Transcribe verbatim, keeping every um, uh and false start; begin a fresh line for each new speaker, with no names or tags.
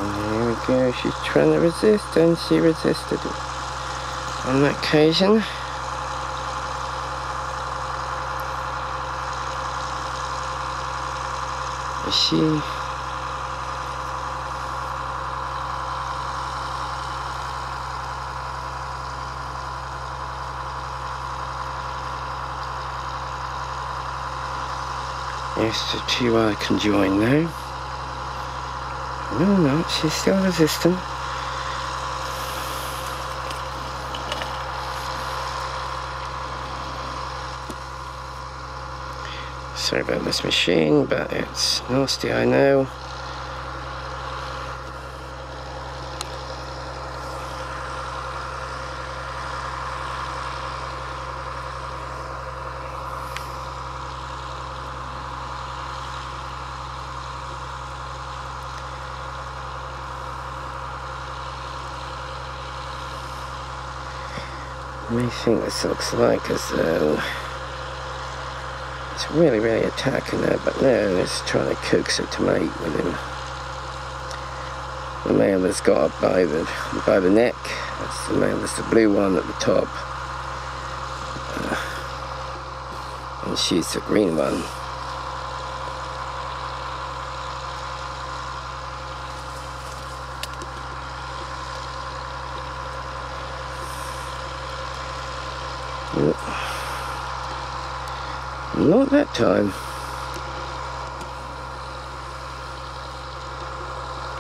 There we go, she's trying to resist, and she resisted on that occasion. Is she... Yes, the two I can join now. No, no, she's still resistant. Sorry about this machine, but it's nasty, I know. You may think this looks like as though it's really, really attacking her, but no, it's trying to coax her to mate with him. The male has got up by the by the neck. That's the male. That's the blue one at the top, uh, and she's the green one. Not that time.